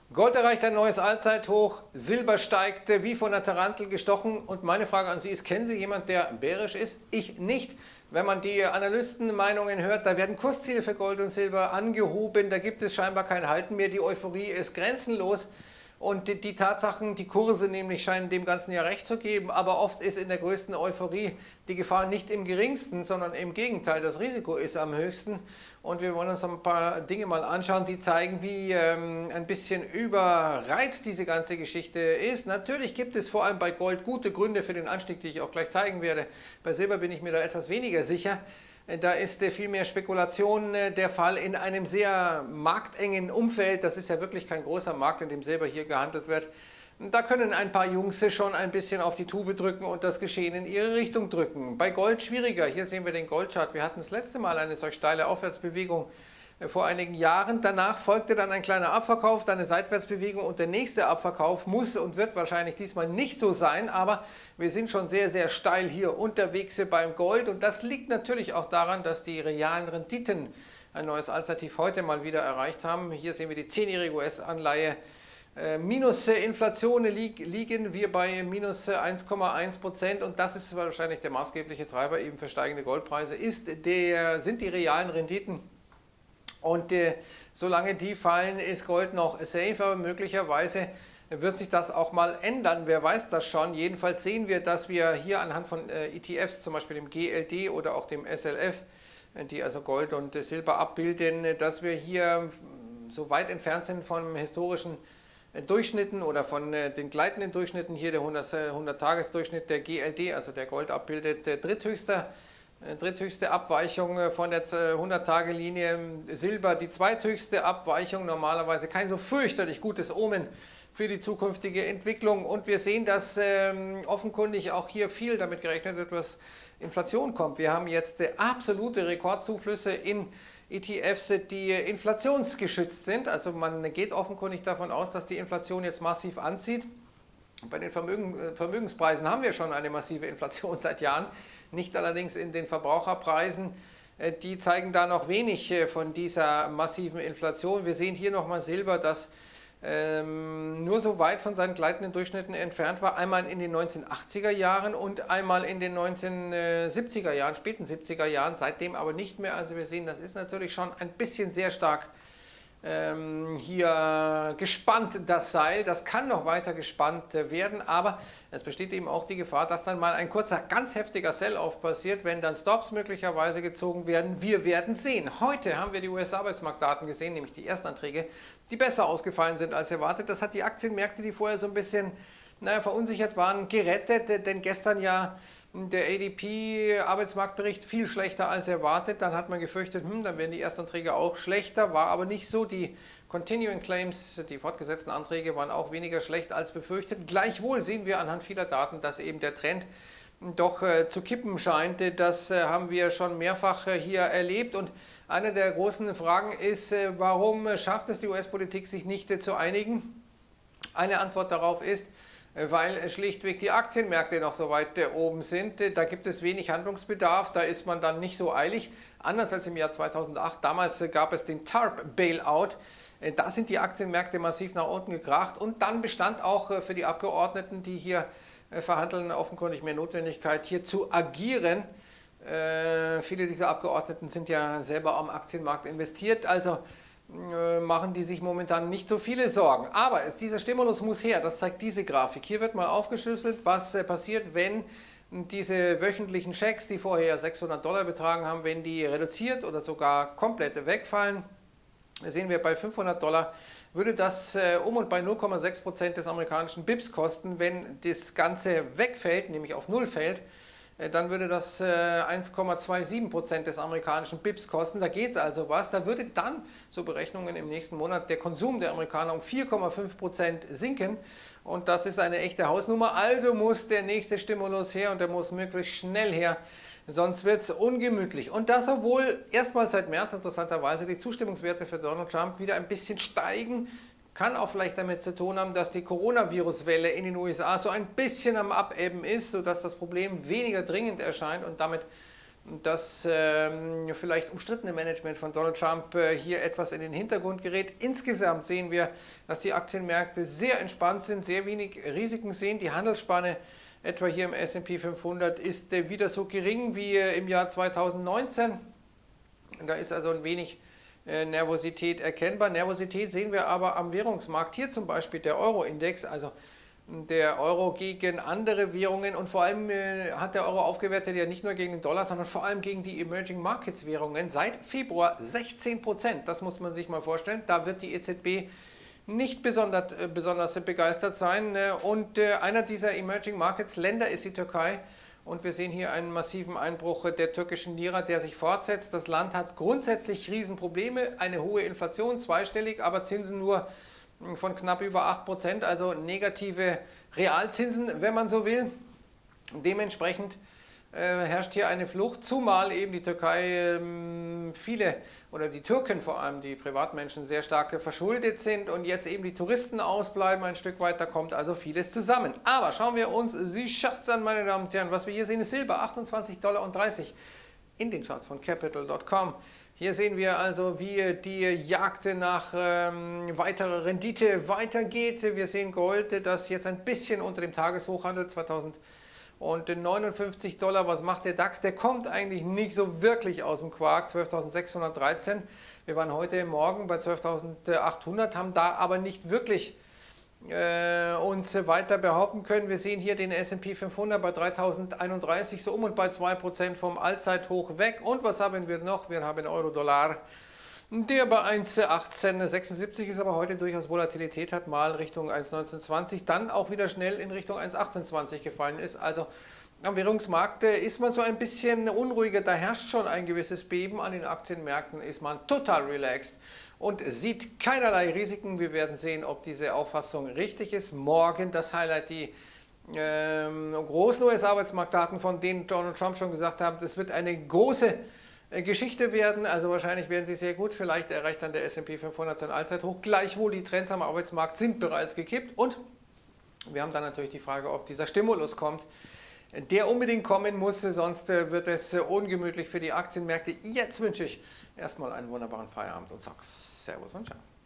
Gold erreicht ein neues Allzeithoch, Silber steigt wie von der Tarantel gestochen. Und meine Frage an Sie ist, kennen Sie jemanden, der bärisch ist? Ich nicht. Wenn man die Analystenmeinungen hört, da werden Kursziele für Gold und Silber angehoben, da gibt es scheinbar kein Halten mehr, die Euphorie ist grenzenlos. Und die Tatsachen, die Kurse nämlich scheinen dem Ganzen ja recht zu geben, aber oft ist in der größten Euphorie die Gefahr nicht im geringsten, sondern im Gegenteil, das Risiko ist am höchsten. Und wir wollen uns ein paar Dinge mal anschauen, die zeigen, wie ein bisschen überreizt diese ganze Geschichte ist. Natürlich gibt es vor allem bei Gold gute Gründe für den Anstieg, die ich auch gleich zeigen werde. Bei Silber bin ich mir da etwas weniger sicher. Da ist viel mehr Spekulation der Fall in einem sehr marktengen Umfeld. Das ist ja wirklich kein großer Markt, in dem Silber hier gehandelt wird. Da können ein paar Jungs schon ein bisschen auf die Tube drücken und das Geschehen in ihre Richtung drücken. Bei Gold schwieriger. Hier sehen wir den Goldchart. Wir hatten das letzte Mal eine solch steile Aufwärtsbewegung vor einigen Jahren. Danach folgte dann ein kleiner Abverkauf, dann eine Seitwärtsbewegung und der nächste Abverkauf muss und wird wahrscheinlich diesmal nicht so sein, aber wir sind schon sehr, sehr steil hier unterwegs beim Gold und das liegt natürlich auch daran, dass die realen Renditen ein neues Allzeittief heute mal wieder erreicht haben. Hier sehen wir die 10-jährige US-Anleihe. Minus Inflation liegen wir bei minus 1,1% und das ist wahrscheinlich der maßgebliche Treiber eben für steigende Goldpreise, sind die realen Renditen. Und solange die fallen, ist Gold noch safe, aber möglicherweise wird sich das auch mal ändern. Wer weiß das schon? Jedenfalls sehen wir, dass wir hier anhand von ETFs, zum Beispiel dem GLD oder auch dem SLF, die also Gold und Silber abbilden, dass wir hier so weit entfernt sind von historischen Durchschnitten oder von den gleitenden Durchschnitten. Hier der 100-Tages-Durchschnitt der GLD, also der Gold abbildet, dritthöchste Abweichung von der 100-Tage-Linie, Silber die zweithöchste Abweichung, normalerweise kein so fürchterlich gutes Omen für die zukünftige Entwicklung. Und wir sehen, dass offenkundig auch hier viel damit gerechnet wird, dass Inflation kommt. Wir haben jetzt absolute Rekordzuflüsse in ETFs, die inflationsgeschützt sind. Also man geht offenkundig davon aus, dass die Inflation jetzt massiv anzieht. Bei den Vermögenspreisen haben wir schon eine massive Inflation seit Jahren, nicht allerdings in den Verbraucherpreisen. Die zeigen da noch wenig von dieser massiven Inflation. Wir sehen hier nochmal Silber, das nur so weit von seinen gleitenden Durchschnitten entfernt war. Einmal in den 1980er Jahren und einmal in den 1970er Jahren, späten 70er Jahren, seitdem aber nicht mehr. Also wir sehen, das ist natürlich schon ein bisschen sehr stark hier gespannt, das Seil. Das kann noch weiter gespannt werden, aber es besteht eben auch die Gefahr, dass dann mal ein kurzer, ganz heftiger Sell-Off passiert, wenn dann Stops möglicherweise gezogen werden. Wir werden sehen. Heute haben wir die US-Arbeitsmarktdaten gesehen, nämlich die Erstanträge, die besser ausgefallen sind als erwartet. Das hat die Aktienmärkte, die vorher so ein bisschen verunsichert waren, gerettet, denn gestern ja der ADP-Arbeitsmarktbericht viel schlechter als erwartet. Dann hat man gefürchtet, dann werden die Erstanträge auch schlechter, war aber nicht so. Die Continuing Claims, die fortgesetzten Anträge, waren auch weniger schlecht als befürchtet. Gleichwohl sehen wir anhand vieler Daten, dass eben der Trend doch zu kippen scheint. Das haben wir schon mehrfach hier erlebt. Und eine der großen Fragen ist, warum schafft es die US-Politik, sich nicht zu einigen? Eine Antwort darauf ist, weil schlichtweg die Aktienmärkte noch so weit oben sind. Da gibt es wenig Handlungsbedarf, da ist man dann nicht so eilig. Anders als im Jahr 2008, damals gab es den TARP-Bailout. Da sind die Aktienmärkte massiv nach unten gekracht und dann bestand auch für die Abgeordneten, die hier verhandeln, offenkundig mehr Notwendigkeit, hier zu agieren. Viele dieser Abgeordneten sind ja selber am Aktienmarkt investiert, also machen die sich momentan nicht so viele Sorgen. Aber dieser Stimulus muss her, das zeigt diese Grafik. Hier wird mal aufgeschlüsselt, was passiert, wenn diese wöchentlichen Schecks, die vorher $600 betragen haben, wenn die reduziert oder sogar komplett wegfallen. Sehen wir, bei $500 würde das um und bei 0,6% des amerikanischen BIPs kosten. Wenn das Ganze wegfällt, nämlich auf Null fällt, dann würde das 1,27% des amerikanischen BIPs kosten. Da geht es also was. Da würde dann, so Berechnungen im nächsten Monat, der Konsum der Amerikaner um 4,5% sinken. Und das ist eine echte Hausnummer. Also muss der nächste Stimulus her und der muss möglichst schnell her. Sonst wird es ungemütlich. Und das, obwohl erstmals seit März interessanterweise die Zustimmungswerte für Donald Trump wieder ein bisschen steigen. Kann auch vielleicht damit zu tun haben, dass die Coronavirus-Welle in den USA so ein bisschen am Abebben ist, sodass das Problem weniger dringend erscheint und damit das vielleicht umstrittene Management von Donald Trump hier etwas in den Hintergrund gerät. Insgesamt sehen wir, dass die Aktienmärkte sehr entspannt sind, sehr wenig Risiken sehen. Die Handelsspanne etwa hier im S&P 500 ist wieder so gering wie im Jahr 2019. Da ist also ein wenig Nervosität erkennbar. Nervosität sehen wir aber am Währungsmarkt. Hier zum Beispiel der Euro-Index, also der Euro gegen andere Währungen, und vor allem hat der Euro aufgewertet ja nicht nur gegen den Dollar, sondern vor allem gegen die Emerging Markets Währungen seit Februar 16%. Das muss man sich mal vorstellen. Da wird die EZB nicht besonders begeistert sein. Und einer dieser Emerging Markets Länder ist die Türkei. Und wir sehen hier einen massiven Einbruch der türkischen Lira, der sich fortsetzt. Das Land hat grundsätzlich Riesenprobleme, eine hohe Inflation, zweistellig, aber Zinsen nur von knapp über 8%, also negative Realzinsen, wenn man so will. Dementsprechend herrscht hier eine Flucht, zumal eben die Türkei viele, oder die Türken vor allem, die Privatmenschen, sehr stark verschuldet sind und jetzt eben die Touristen ausbleiben, ein Stück weiter kommt also vieles zusammen. Aber schauen wir uns die Charts an, meine Damen und Herren. Was wir hier sehen ist Silber, $28,30 in den Charts von Capital.com. Hier sehen wir also, wie die Jagd nach weiterer Rendite weitergeht. Wir sehen Gold, das jetzt ein bisschen unter dem Tageshoch handelt, $2059. Was macht der DAX? Der kommt eigentlich nicht so wirklich aus dem Quark, 12.613. Wir waren heute Morgen bei 12.800, haben da aber nicht wirklich uns weiter behaupten können. Wir sehen hier den S&P 500 bei 3031, so um und bei 2% vom Allzeithoch weg. Und was haben wir noch? Wir haben Euro-Dollar, der bei 1,1876 ist, aber heute durchaus Volatilität hat, mal Richtung 1,1920, dann auch wieder schnell in Richtung 1,1820 gefallen ist. Also am Währungsmarkt ist man so ein bisschen unruhiger, da herrscht schon ein gewisses Beben. An den Aktienmärkten ist man total relaxed und sieht keinerlei Risiken. Wir werden sehen, ob diese Auffassung richtig ist. Morgen das Highlight, die großen US-Arbeitsmarktdaten, von denen Donald Trump schon gesagt hat, es wird eine große Geschichte werden, also wahrscheinlich werden sie sehr gut, vielleicht erreicht dann der S&P 500 sein Allzeithoch, gleichwohl die Trends am Arbeitsmarkt sind bereits gekippt und wir haben dann natürlich die Frage, ob dieser Stimulus kommt, der unbedingt kommen muss, sonst wird es ungemütlich für die Aktienmärkte. Jetzt wünsche ich erstmal einen wunderbaren Feierabend und sage Servus und Ciao.